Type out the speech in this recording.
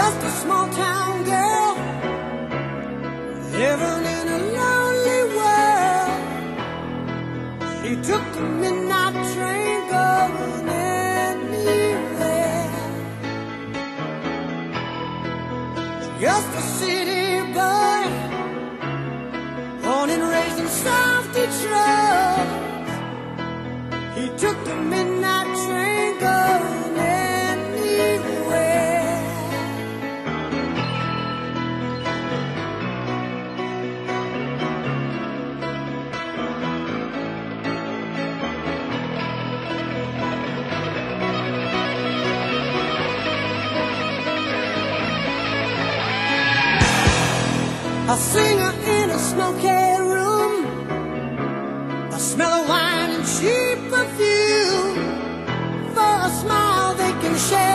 just a small town girl living in a lonely world. She took the midnight train going anywhere. Just a city boy, born and raised in South Detroit. He took the midnight train going anywhere. A singer in a smoky room, a smell of wine and cheap perfume. For a smile they can share